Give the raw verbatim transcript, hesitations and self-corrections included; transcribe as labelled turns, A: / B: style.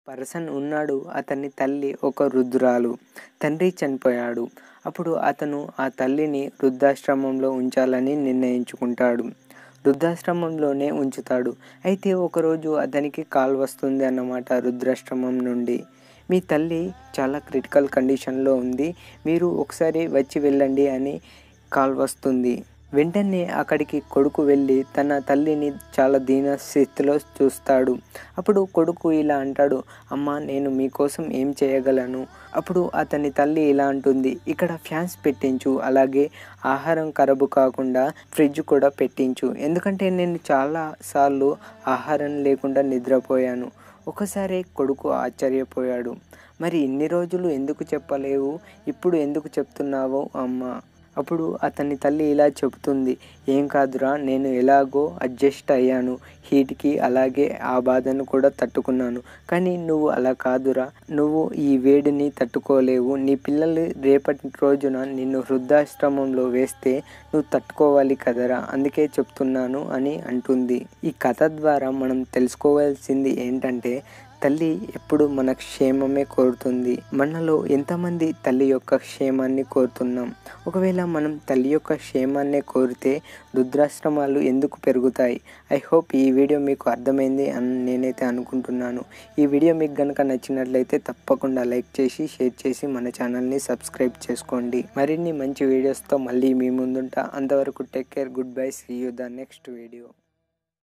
A: Person ఉన్నాడు. అతని తల్లి ఒక వృద్ధురాలు. తండ్రి చనిపోయాడు. అప్పుడు అతను ఆ తల్లిని వృద్ధాశ్రమంలో ఉంచాలని నిర్ణయించుకుంటాడు. వృద్ధాశ్రమంలోనే ఉంచుతాడు. అయితే ఒకరోజు అతనికి కాల్ వస్తుంది అన్నమాట వృద్ధాశ్రమం నుండి. మీ తల్లి చాలా క్రిటికల్ కండిషన్లో ఉంది, మీరు ఒకసారి వచ్చి వెళ్ళండి అని కాల్ వస్తుంది. వెంటనే అక్కడికి కొడుకు వెళ్ళి తన తల్లిని చాలా దీన స్థితిలో చూస్తాడు. అప్పుడు కొడుకు ఇలా అంటాడు, అమ్మ నేను మీకోసం ఏం చేయగలను? అప్పుడు అతని తల్లి ఇలా అంటుంది, ఇక్కడ ఫ్యాన్స్ పెట్టించు, అలాగే ఆహారం ఖరాబు కాకుండా ఫ్రిడ్జ్ కూడా పెట్టించు, ఎందుకంటే నేను చాలాసార్లు ఆహారం లేకుండా నిద్రపోయాను. ఒకసారి కొడుకు ఆశ్చర్యపోయాడు. మరి ఇన్ని రోజులు ఎందుకు చెప్పలేవు, ఇప్పుడు ఎందుకు చెప్తున్నావు అమ్మ? అప్పుడు అతని తల్లి ఇలా చెబుతుంది, ఏం కాదురా, నేను ఎలాగో అడ్జస్ట్ అయ్యాను హీట్కి, అలాగే ఆ బాధను కూడా తట్టుకున్నాను. కానీ నువ్వు అలా కాదురా, నువ్వు ఈ వేడిని తట్టుకోలేవు. నీ పిల్లలు రేపటి రోజున నిన్ను వృద్ధాశ్రమంలో వేస్తే నువ్వు తట్టుకోవాలి కదరా, అందుకే చెప్తున్నాను అని అంటుంది. ఈ కథ ద్వారా మనం తెలుసుకోవాల్సింది ఏంటంటే తల్లి ఎప్పుడు మన క్షేమమే కోరుతుంది. మనలో ఎంతమంది తల్లి యొక్క క్షేమాన్ని కోరుతున్నాం? ఒకవేళ మనం తల్లి యొక్క క్షేమాన్నే కోరితే వృద్ధాశ్రమాలు ఎందుకు పెరుగుతాయి? ఐ హోప్ ఈ వీడియో మీకు అర్థమైంది అని నేనైతే అనుకుంటున్నాను. ఈ వీడియో మీకు కనుక నచ్చినట్లయితే తప్పకుండా లైక్ చేసి షేర్ చేసి మన ఛానల్ని సబ్స్క్రైబ్ చేసుకోండి. మరిన్ని మంచి వీడియోస్తో మళ్ళీ మీ ముందుంటా. అంతవరకు take care, good bye, see you the next video.